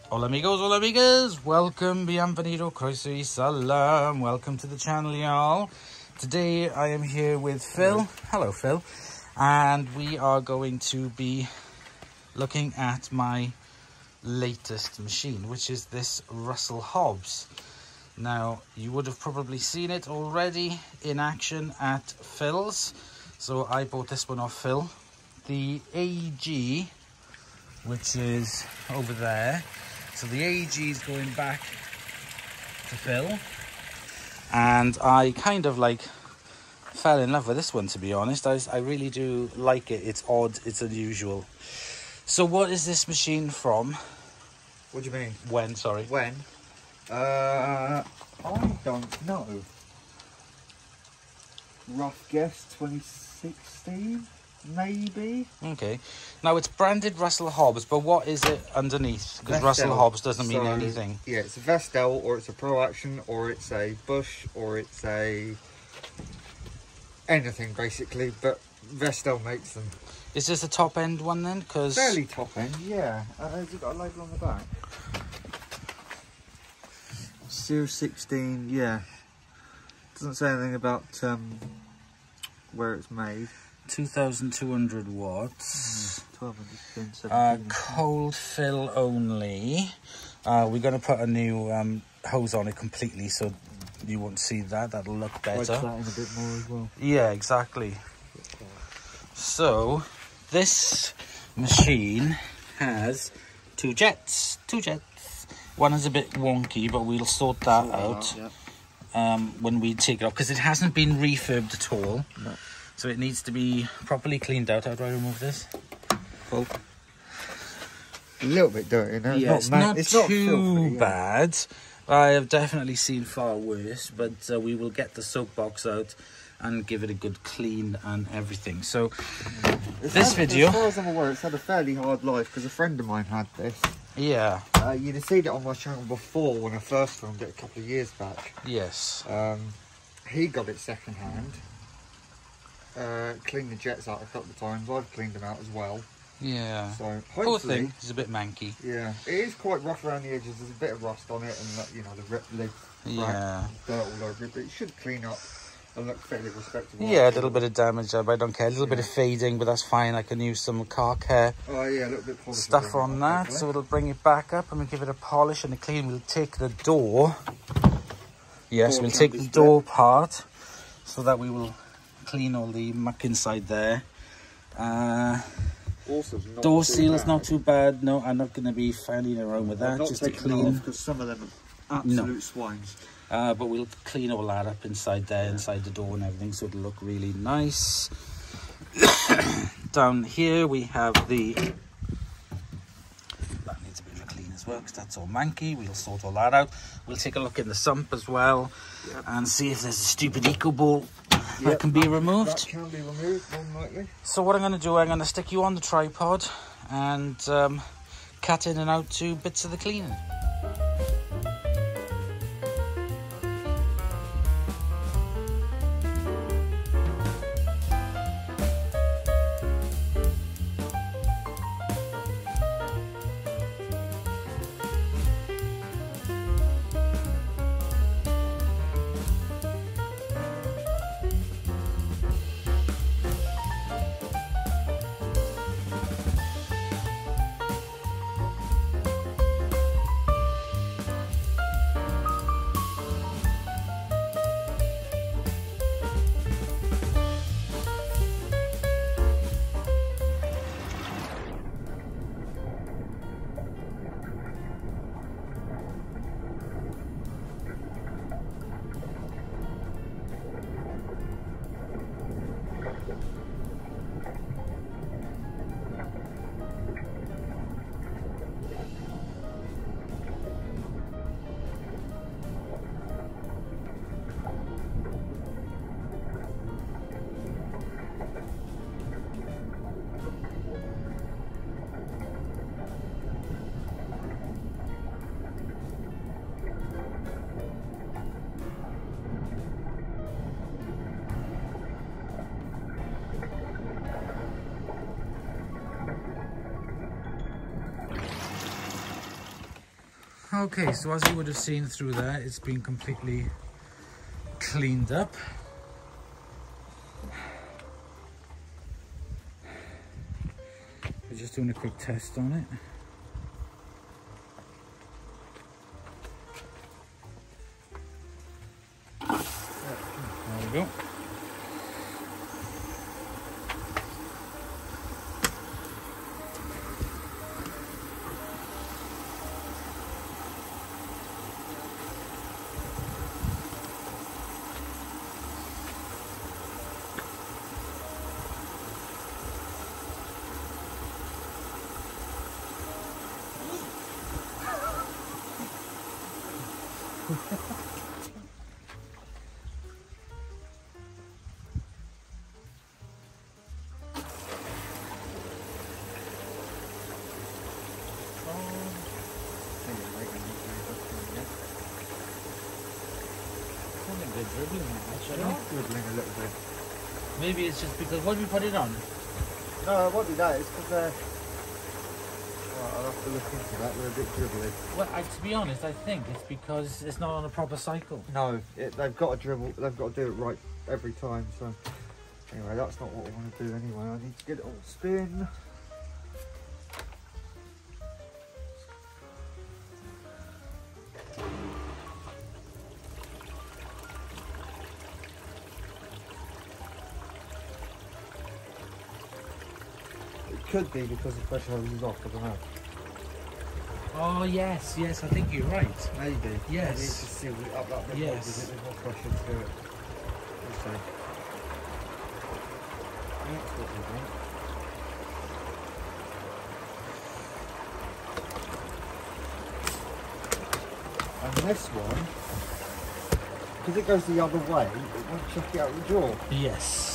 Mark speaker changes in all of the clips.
Speaker 1: Hola amigos, hola amigas, welcome, bienvenido, croeso y salam, welcome to the channel y'all. Today I am here with Phil, hello Phil, and we are going to be looking at my latest machine, which is this Russell Hobbs. Now you would have probably seen it already in action at Phil's, so I bought this one off Phil, the AEG, which is over there. So the AEG is going back to Phil, and I kind of like fell in love with this one, to be honest. I really do like it. It's odd, it's unusual. So what is this machine from?
Speaker 2: What do you mean?
Speaker 1: When, sorry.
Speaker 2: When? I don't know. Rough guess, 2016, maybe?
Speaker 1: Okay. Now it's branded Russell Hobbs, but what is it underneath? Because Russell Hobbs doesn't mean anything.
Speaker 2: Yeah, it's a Vestel, or it's a Pro Action, or it's a Bush, or it's a... anything, basically, but Vestel makes them.
Speaker 1: Is this the top end one then? Cause
Speaker 2: fairly top end, yeah. Has it got a label on the back? Series 16, yeah. Doesn't say anything about where it's made.
Speaker 1: 2,200 watts.
Speaker 2: 1217.
Speaker 1: Cold fill only. We're going to put a new hose on it completely, so you won't see that. That'll look better.
Speaker 2: That in a bit more as well.
Speaker 1: Yeah, exactly. So this machine has two jets. One is a bit wonky, but we'll sort that out when we take it off, because it hasn't been refurbed at all.
Speaker 2: No.
Speaker 1: So it needs to be properly cleaned out. How do I remove this?
Speaker 2: Cool. A little bit dirty, no?
Speaker 1: Yeah, it's not too
Speaker 2: filthy,
Speaker 1: bad. I have definitely seen far worse, but we will get the soap box out and give it a good clean and everything. So this video,
Speaker 2: as far as I'm aware, it's had a fairly hard life, because a friend of mine had this.
Speaker 1: Yeah.
Speaker 2: You'd have seen it on my channel before when I first filmed it a couple of years back.
Speaker 1: Yes.
Speaker 2: He got it second hand. Cleaned the jets out a couple of times. I've cleaned them out as well.
Speaker 1: Yeah.
Speaker 2: So
Speaker 1: poor
Speaker 2: hopefully,
Speaker 1: thing. It's a bit manky.
Speaker 2: Yeah, it is quite rough around the edges. There's a bit of rust on it, and you know, the ripped lid,
Speaker 1: Yeah.
Speaker 2: dirt all over it. But it should clean up and look fairly respectable.
Speaker 1: Yeah, a little bit of damage, but I don't care. A little bit of fading, but that's fine. I can use some car care
Speaker 2: Oh yeah, a little bit of
Speaker 1: stuff on that,
Speaker 2: hopefully.
Speaker 1: so it'll bring it back up, and we'll give it a polish and a clean. We'll take the door. Yes, we'll take the door part, so that we will clean all the muck inside there. Door seal is not too bad. No, I'm not going to be fanning around with that. Just to clean,
Speaker 2: because some of them are absolute swines.
Speaker 1: but we'll clean all that up inside there, inside the door and everything, so it'll look really nice. Down here we have the... that needs a bit of a clean as well, because that's all manky. We'll sort all that out. We'll take a look in the sump as well, and see if there's a stupid eco ball that can be removed.
Speaker 2: That can be removed, more than likely.
Speaker 1: So what I'm going to do, I'm going to stick you on the tripod and cut in and out 2 bits of the cleaning. Okay, so as you would have seen through there, it's been completely cleaned up. We're just doing a quick test on it. There we go. They're dribbling actually.
Speaker 2: Dribbling a little bit.
Speaker 1: Maybe it's just because, what did we put it on?
Speaker 2: No, it won't be that. It's because they're... Well, I'll have to look into that. They're a bit dribbly.
Speaker 1: Well, to be honest, I think it's because it's not on a proper cycle.
Speaker 2: No, they've got to dribble. They've got to do it right every time. So anyway, that's not what I want to do anyway. I need to get it all spin. It could be because the pressure hose is off. I don't know.
Speaker 1: Oh yes, yes, I think you're right.
Speaker 2: Maybe.
Speaker 1: Yes.
Speaker 2: Maybe it's just seal it up that bit more
Speaker 1: Yes.
Speaker 2: because there's more pressure to do it. We'll see. That's what we want. And this one, because it goes the other way, it won't chuck it out the drawer.
Speaker 1: Yes.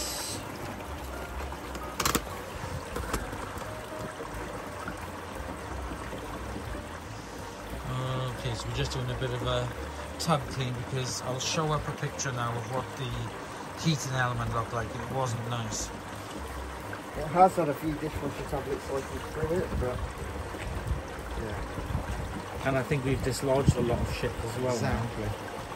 Speaker 1: Okay, so we're just doing a bit of a tub clean because I'll show up a picture now of what the heating element looked like. It wasn't nice.
Speaker 2: It has had a few dishwasher tablets cycled through it, but yeah.
Speaker 1: And I think we've dislodged a lot of shit as well.
Speaker 2: Exactly.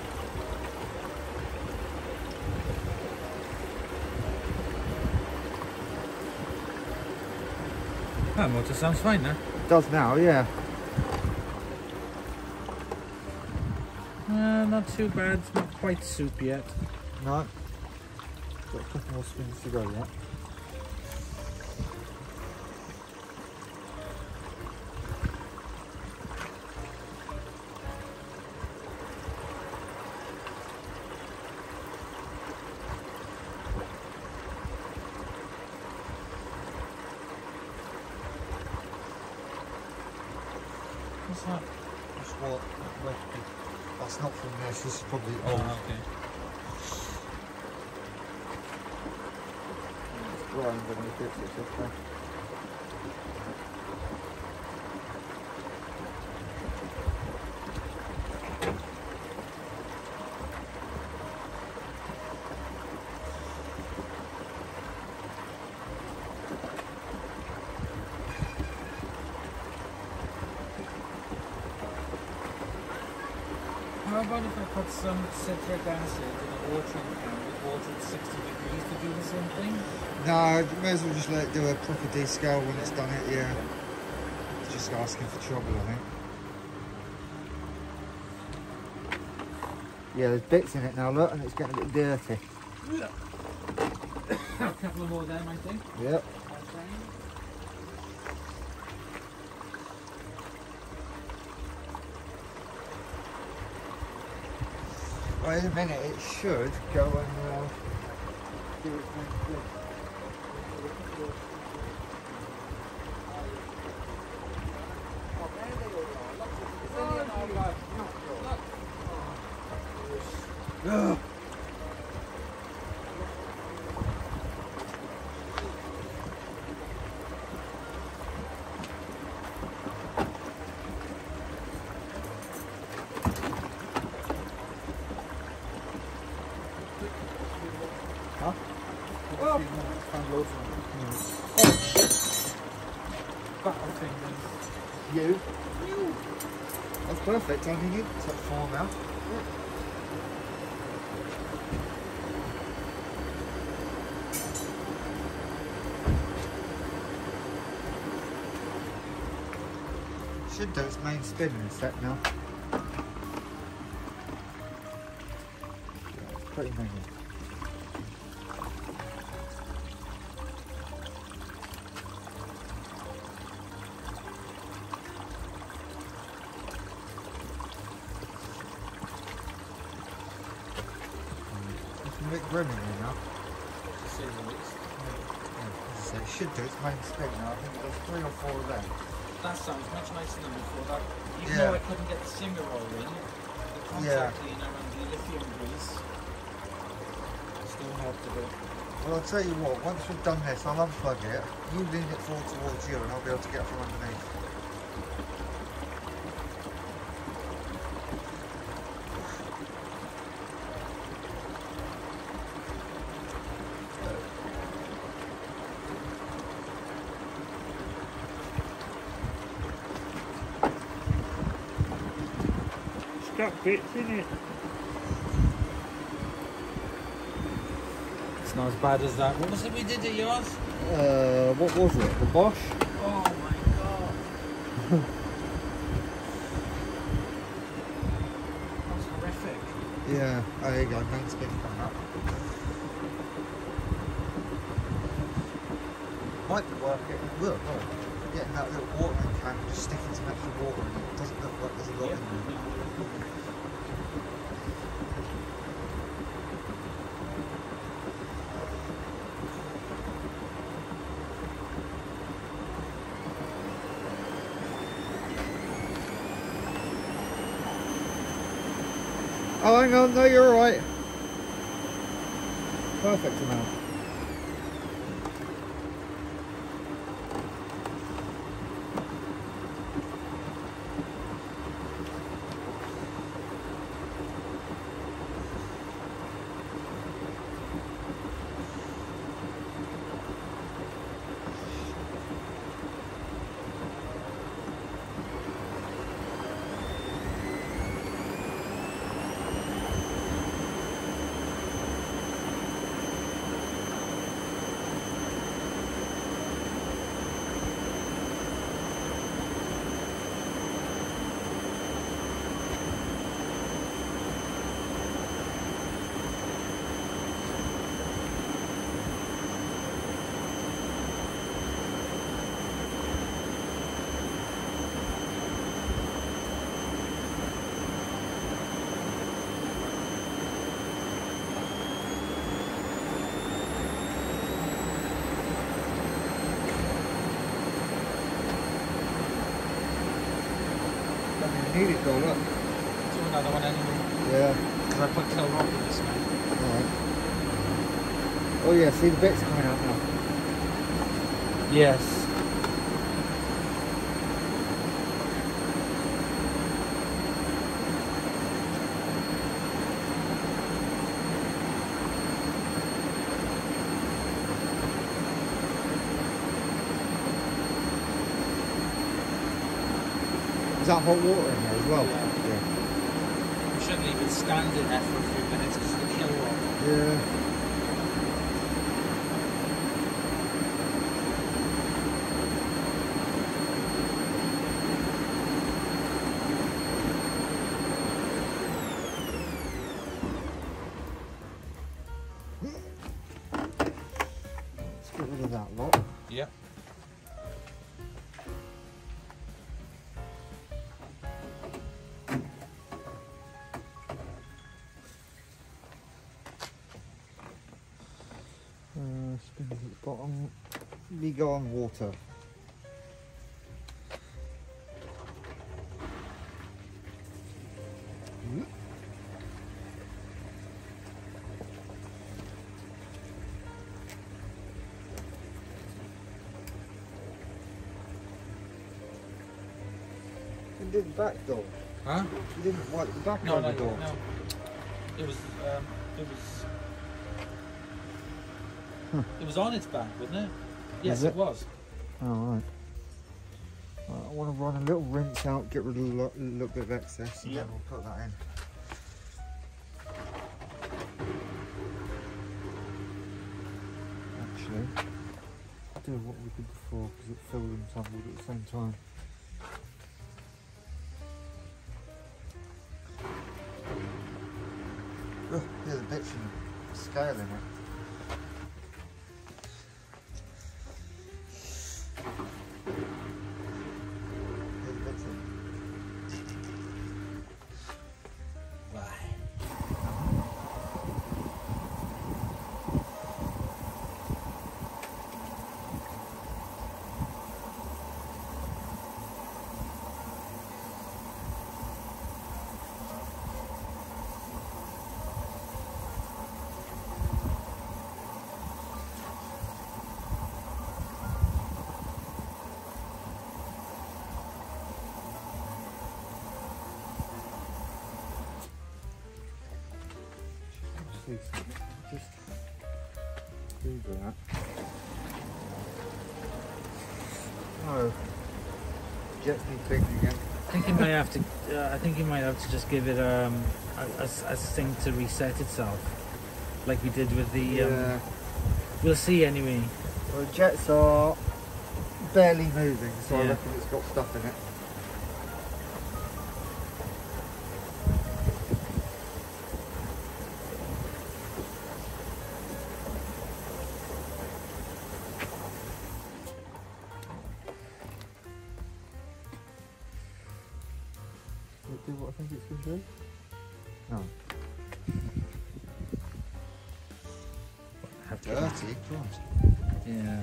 Speaker 1: That motor sounds fine now.
Speaker 2: It does now, yeah.
Speaker 1: Not too bad, it's not quite soup yet.
Speaker 2: No. Got a couple more spins to go yet.
Speaker 1: What's that?
Speaker 2: That's what? That's not from this, this is probably
Speaker 1: Oh,
Speaker 2: old.
Speaker 1: okay.
Speaker 2: It's grind underneath it, so it's okay.
Speaker 1: How about if I put some citric acid in a watering can with water at 60 degrees to do the same thing?
Speaker 2: No, you may as well just let it do a proper descale when it's done it, yeah. It's just asking for trouble, I think. Yeah, there's bits in it now, look, and it's getting a bit dirty.
Speaker 1: A couple more of them, I think.
Speaker 2: Yep. Well, in a minute it should go and do its next thing. Ugh. Huh?
Speaker 1: Well,
Speaker 2: Found loads of them.
Speaker 1: oh, shit. Fuck, okay, then.
Speaker 2: You. That's perfect. Only need to 4 now. Should do its main spin in a sec now. Yeah, it's pretty manual. It's a bit grim in here now. So it should do its main spin now. I think there's 3 or 4 of them.
Speaker 1: That sounds much nicer than before. That, even
Speaker 2: Yeah.
Speaker 1: though I couldn't get the singer roll in, the contact cleaner and the lithium grease still helped a bit.
Speaker 2: Well, I'll tell you what, once we've done this, I'll unplug it, you lean it forward towards you and I'll be able to get from underneath.
Speaker 3: Stuck bits in it.
Speaker 1: It's not as bad as that. What was it we did at yours?
Speaker 2: What was it? The Bosch?
Speaker 1: Oh my god. That's horrific.
Speaker 2: Yeah, oh, there you go, main spin coming up. Might be working, look, getting that little watering can, just sticking some extra water in it. It doesn't look like there's a lot in there. Oh, hang on, no, you're alright. Perfect amount. Need it though, look.
Speaker 1: Do another one anyway.
Speaker 2: Yeah.
Speaker 1: Because I put Kill Rock in this one.
Speaker 2: Alright. Oh yeah, see the bits coming out now.
Speaker 1: Yes.
Speaker 2: Is that hot water in there as well?
Speaker 1: Yeah. We shouldn't even stand in there for a few minutes because of the Kill Rock.
Speaker 2: Yeah. Let's get rid of that lot.
Speaker 1: Yep.
Speaker 2: Spins at the bottom. We go on water. You did the back door.
Speaker 1: Huh?
Speaker 2: You didn't wipe the back
Speaker 1: No,
Speaker 2: of
Speaker 1: no,
Speaker 2: the door.
Speaker 1: no. It was on its back, wasn't it? Yes,
Speaker 2: Was
Speaker 1: it
Speaker 2: it?
Speaker 1: was.
Speaker 2: Oh, right. Well, I want to run a little rinse out, get rid of a little bit of excess, and
Speaker 1: Yep.
Speaker 2: then we'll put that in. Actually, do what we did before because it filled and tumbled at the same time. Oh, yeah, the bits in the scale in it. Yeah, the bits in it. Just do that. Oh, Jet's me big again.
Speaker 1: I think you might have to. I think you might have to just give it a thing to reset itself, like we did with the.
Speaker 2: Yeah.
Speaker 1: We'll see anyway.
Speaker 2: Well, the jets are barely moving, so I
Speaker 1: Yeah.
Speaker 2: reckon it's got stuff in it. Will it do what I think it's going to do? No.
Speaker 1: Have to-
Speaker 2: Dirty, Christ.
Speaker 1: Yeah.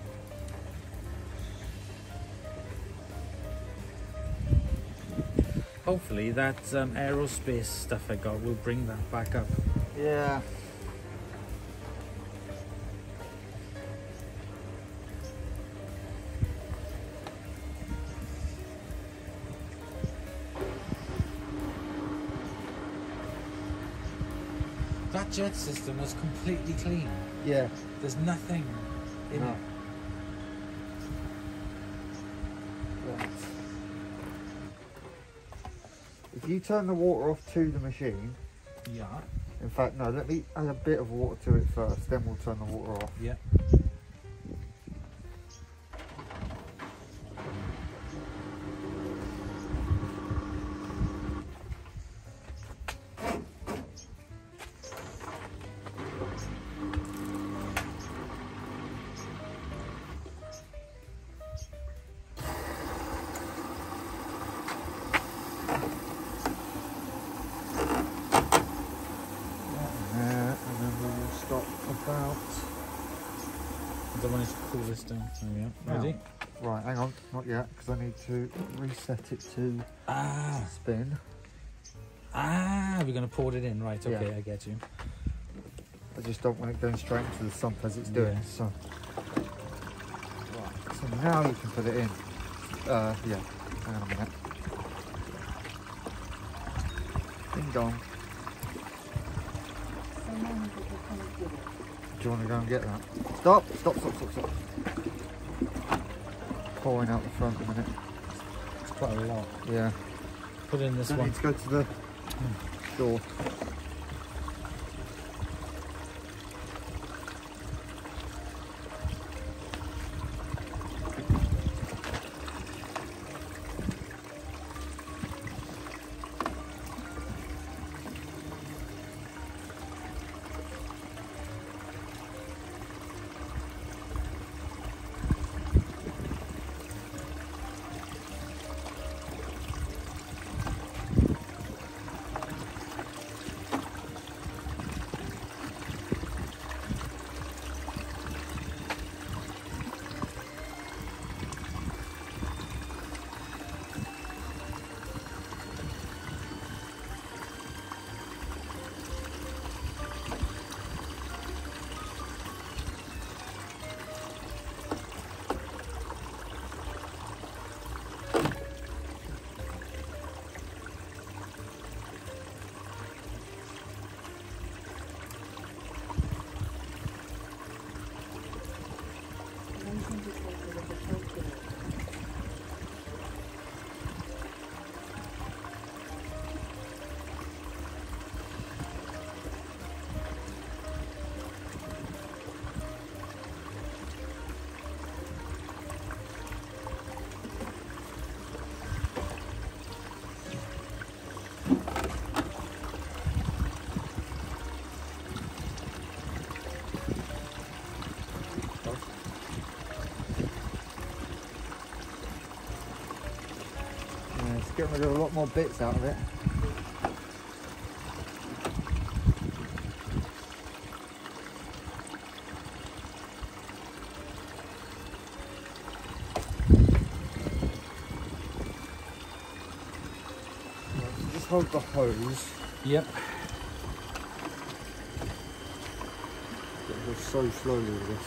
Speaker 1: Hopefully that aerospace stuff I got will bring that back up.
Speaker 2: Yeah.
Speaker 1: That jet system was completely clean.
Speaker 2: Yeah.
Speaker 1: There's nothing in
Speaker 2: No.
Speaker 1: it.
Speaker 2: Right. If you turn the water off to the machine,
Speaker 1: Yeah.
Speaker 2: in fact, no, let me add a bit of water to it first, then we'll turn the water off.
Speaker 1: Yeah.
Speaker 2: And then we will stop about.
Speaker 1: I don't want it to cool this down. There we are.
Speaker 2: Now.
Speaker 1: Ready?
Speaker 2: Right, hang on, not yet, because I need to reset it to
Speaker 1: Ah.
Speaker 2: spin.
Speaker 1: Ah, we're going to pour it in. Right, okay,
Speaker 2: Yeah.
Speaker 1: I get you.
Speaker 2: I just don't want it going straight into the sump as it's doing.
Speaker 1: Yeah.
Speaker 2: So, right, so now you can put it in. Yeah, hang on a minute. Ding dong. Do you want to go and get that? Stop! Stop! Stop! Stop! Stop! Pouring out the front a minute.
Speaker 1: It's quite a lot.
Speaker 2: Yeah.
Speaker 1: Put in this
Speaker 2: So I
Speaker 1: one.
Speaker 2: need to go to the door. getting rid of a lot more bits out of it. Just hold the hose.
Speaker 1: Yep.
Speaker 2: It goes so slowly with this.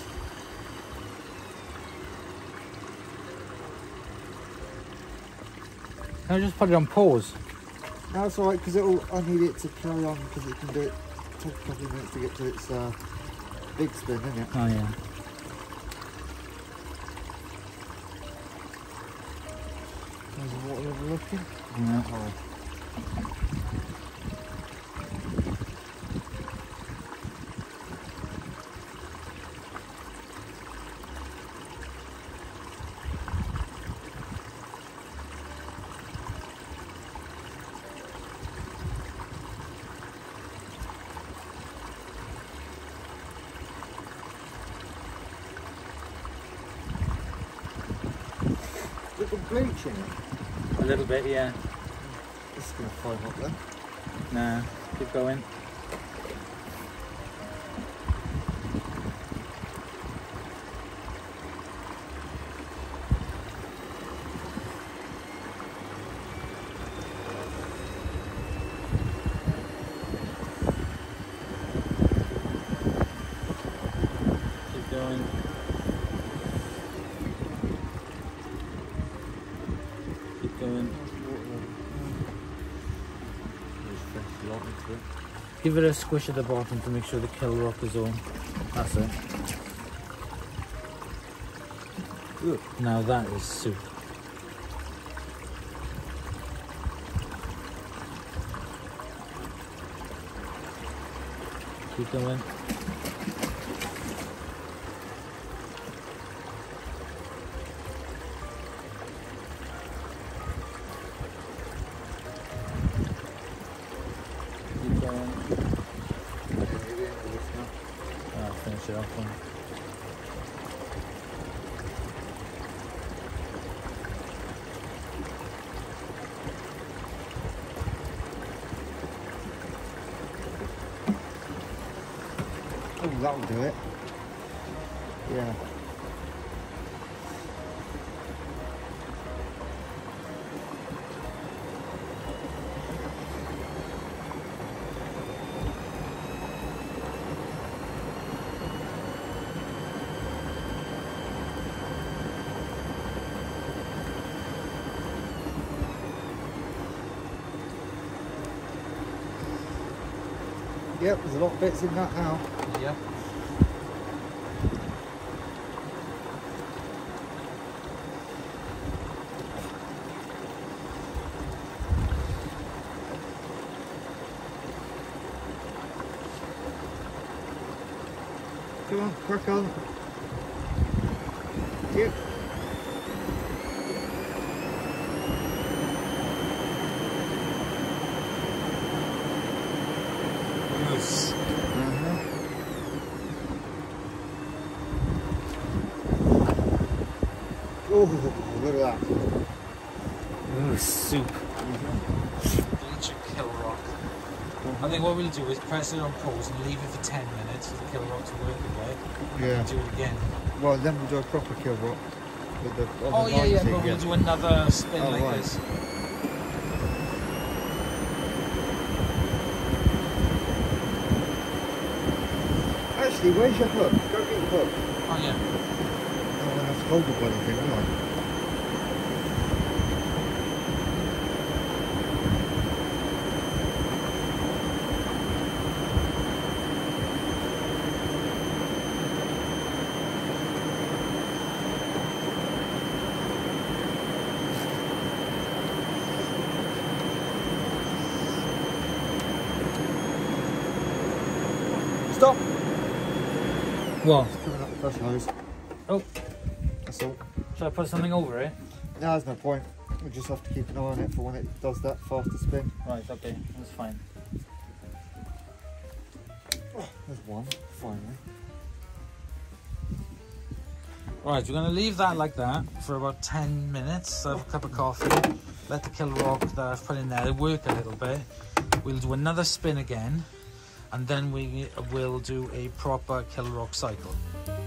Speaker 1: Can I just put it on pause?
Speaker 2: No, that's alright, because I need it to carry on, because it can do it, take a couple of minutes to get to its big spin, isn't it?
Speaker 1: Oh yeah.
Speaker 2: How's the water level looking?
Speaker 1: Yeah.
Speaker 2: Oh. Little bleach in it.
Speaker 1: A little bit, yeah.
Speaker 2: This is going to foam up then.
Speaker 1: Nah, keep going. Keep going. Keep going. Give it a squish at the bottom to make sure the kill rock is all. That's it.
Speaker 2: Good.
Speaker 1: Now that is soup. Keep going. Keep going. I'll finish it off then.
Speaker 2: Oh, that'll do it. Yeah. Yep, there's a lot of bits in that now.
Speaker 1: Yep.
Speaker 2: Come on, crack on. Yep.
Speaker 1: Yes.
Speaker 2: Oh, look at that.
Speaker 1: Ooh, soup. Bleach and kill rock. I think what we'll do is press it on pause and leave it for 10 minutes for the kill rock to work away.
Speaker 2: Yeah.
Speaker 1: And do it again.
Speaker 2: Well, then we'll do a proper kill rock. With the, on
Speaker 1: Oh
Speaker 2: the
Speaker 1: yeah, yeah,
Speaker 2: 90
Speaker 1: but we'll
Speaker 2: again.
Speaker 1: do another spin
Speaker 2: Oh,
Speaker 1: like
Speaker 2: right.
Speaker 1: this.
Speaker 2: Actually, where's your hook? Go get your hook.
Speaker 1: Oh yeah.
Speaker 2: Oh, I don't have to hold the bloody thing, will I? Stop!
Speaker 1: What?
Speaker 2: Coming up the first hose.
Speaker 1: Oh,
Speaker 2: That's all.
Speaker 1: should I put something over it?
Speaker 2: No, there's no point. We just have to keep an eye on it for when it does that faster spin.
Speaker 1: Right, okay, that's fine.
Speaker 2: There's one, finally.
Speaker 1: Right, we're going to leave that like that for about 10 minutes. Have a cup of coffee, let the kill rock that I've put in there work a little bit. We'll do another spin again, and then we will do a proper kill rock cycle.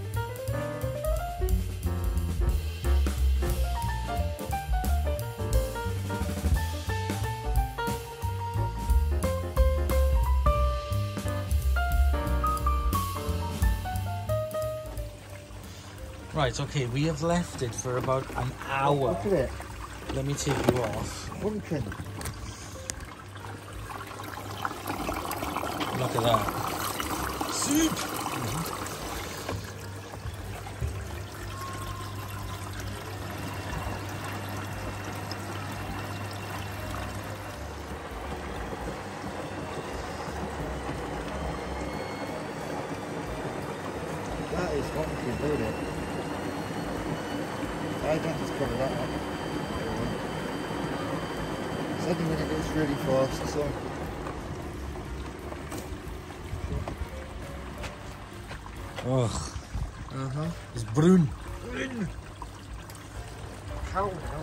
Speaker 1: Right, okay, we have left it for about an hour.
Speaker 2: Look at it.
Speaker 1: Let me take you off.
Speaker 2: Pumpkin.
Speaker 1: Look at that. Soup!
Speaker 2: That is pumpkin, isn't it? I don't just cover that up. It's only when it goes really fast, so.
Speaker 1: Ugh,
Speaker 2: Uh-huh.
Speaker 1: it's bruin.
Speaker 2: Cow now.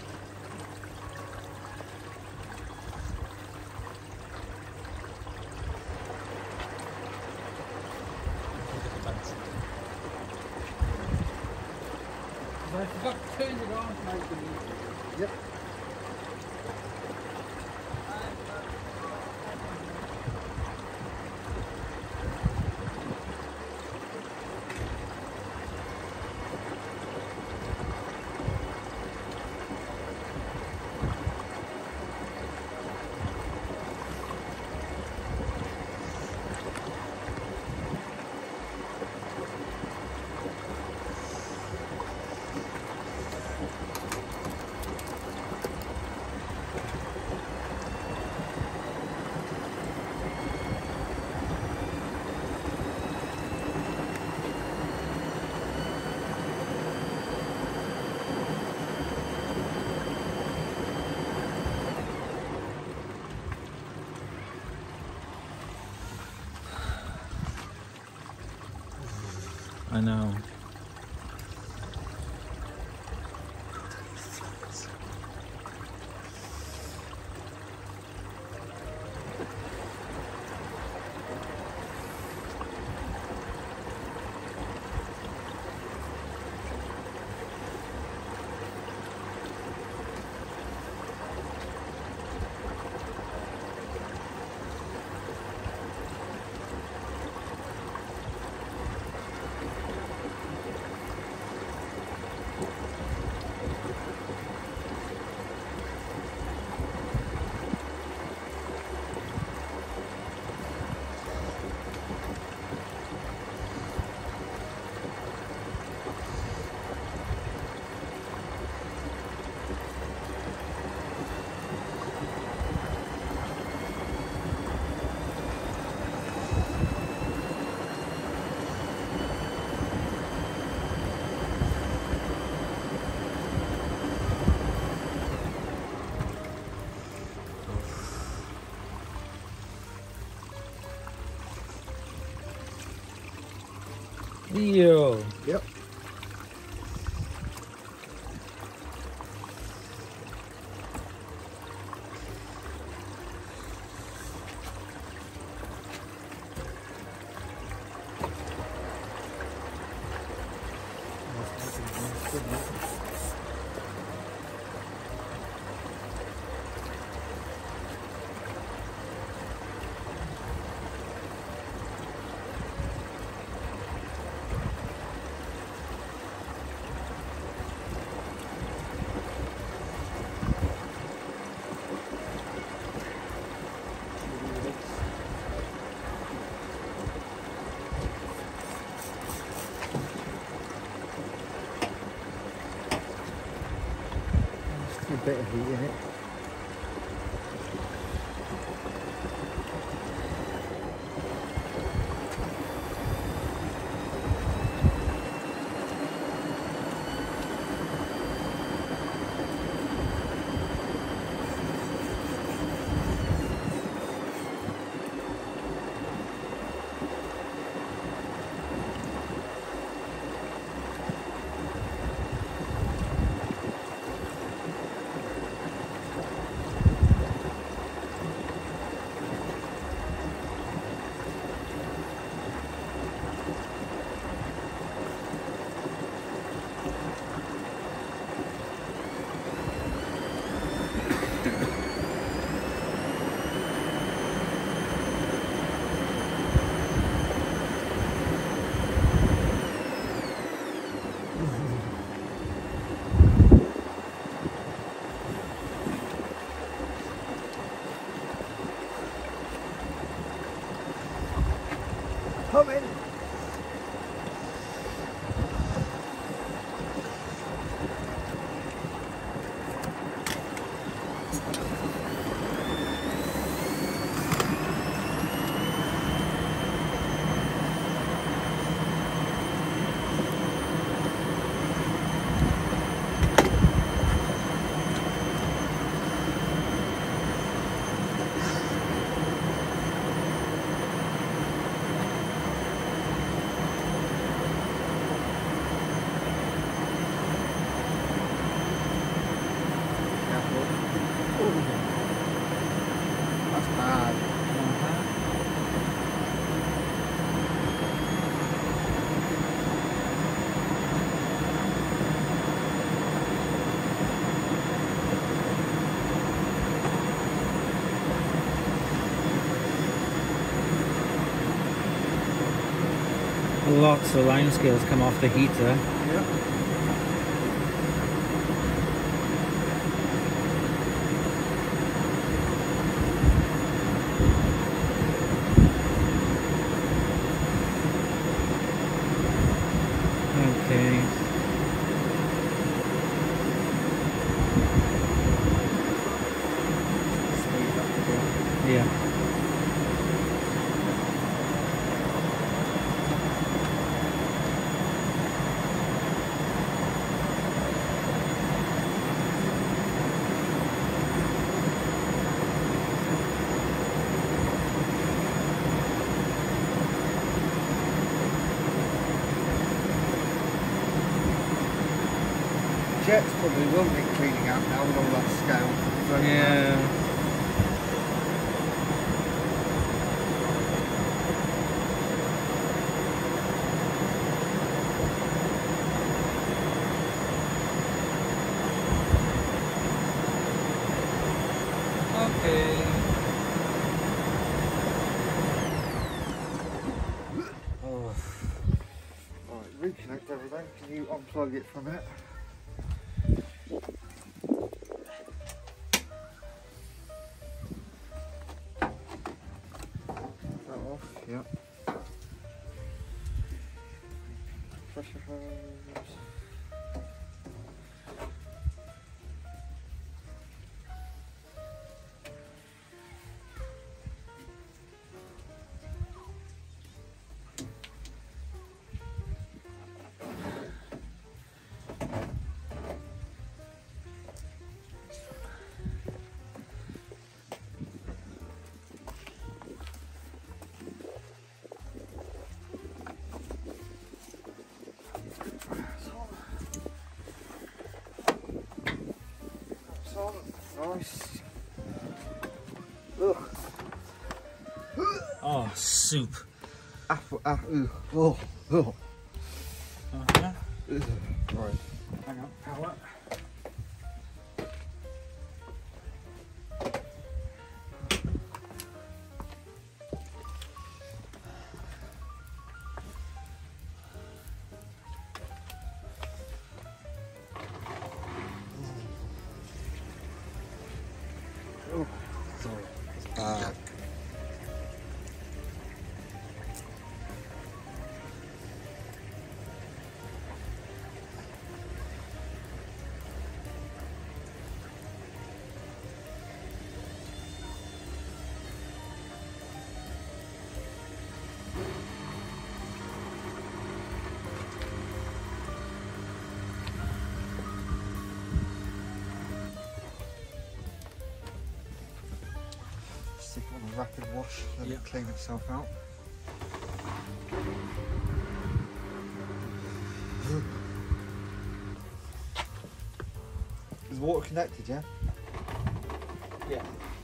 Speaker 1: I forgot to turn it on,
Speaker 2: Yep.
Speaker 1: I know. Yo.
Speaker 2: Yep. A bit of heat in it.
Speaker 1: Lots of lime scales come off the heater.
Speaker 2: Yep.
Speaker 1: Okay. Yeah.
Speaker 2: Jets probably will need cleaning out now with all that scale.
Speaker 1: Yeah. Okay.
Speaker 2: Oh. Alright, reconnect everything. Can you unplug it for a minute? That off, yep. Pressure hose. Nice. Ugh.
Speaker 1: Oh, soup.
Speaker 2: Oh.
Speaker 1: Uh-huh.
Speaker 2: Right.
Speaker 1: Hang on, power.
Speaker 2: Oh, sorry. It's bad. Stick it on a rapid wash, let
Speaker 1: Yeah.
Speaker 2: it clean itself out. Is the water connected, yeah?
Speaker 1: Yeah.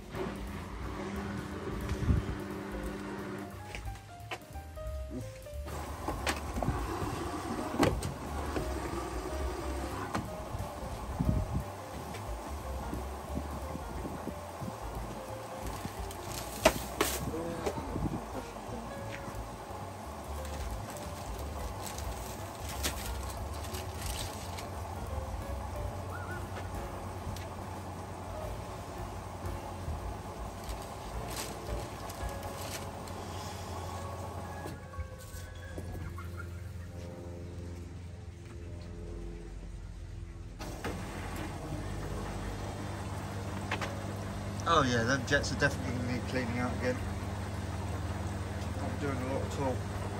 Speaker 2: Oh yeah, them jets are definitely going to need cleaning out again. Not doing a lot at all.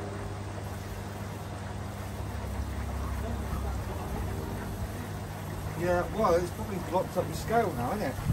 Speaker 2: Yeah, well, it's probably blocked up the scale now, isn't it?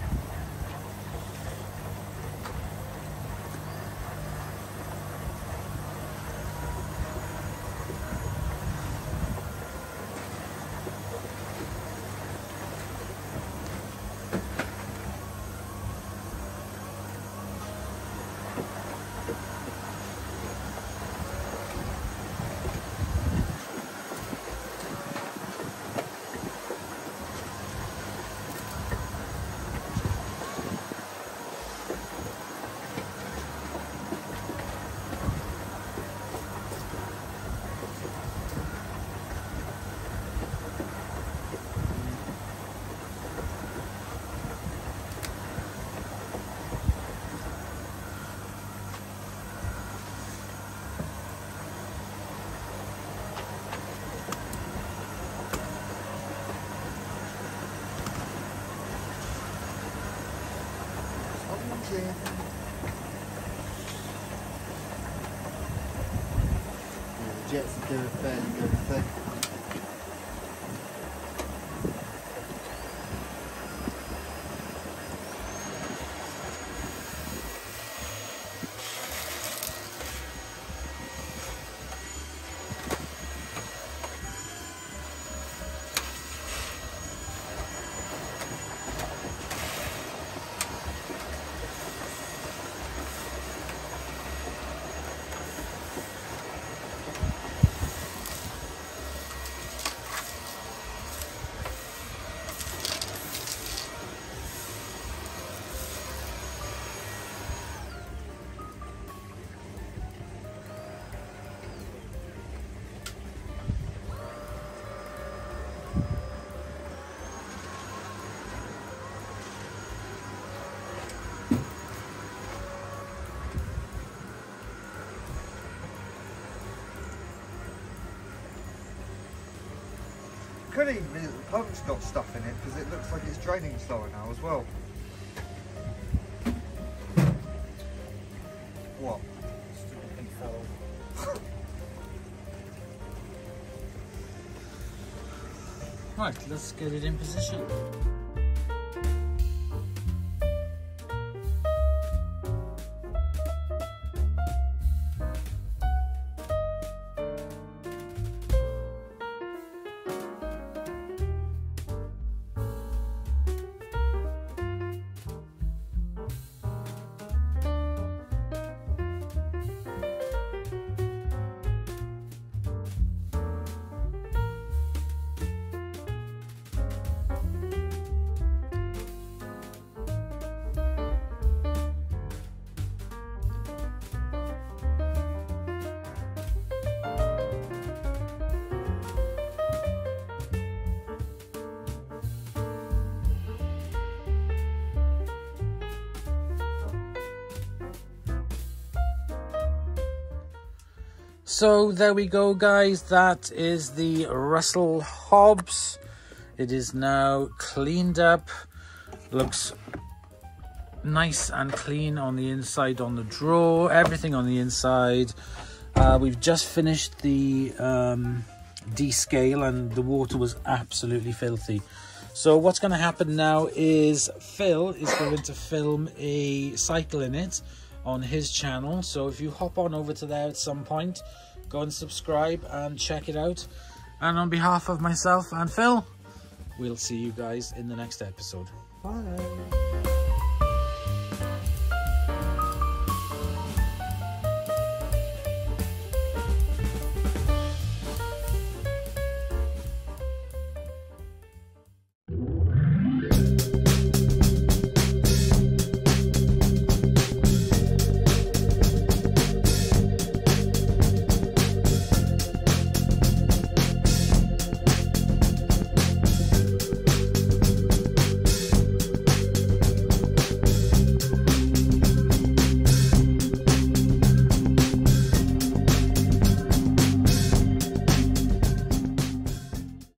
Speaker 2: finishing. Yeah, the jets are doing fairly good, I think. Could even be that the pump's got stuff in it because it looks like it's draining slower now as well. What?
Speaker 1: Right, let's get it in position. So there we go, guys. That is the Russell Hobbs. It is now cleaned up. Looks nice and clean on the inside, on the drawer, everything on the inside. We've just finished the descale and the water was absolutely filthy. So what's going to happen now is Phil is going to film a cycle in it on his channel. So if you hop on over to there at some point, go and subscribe and check it out. And on behalf of myself and Phil, we'll see you guys in the next episode.
Speaker 2: Bye.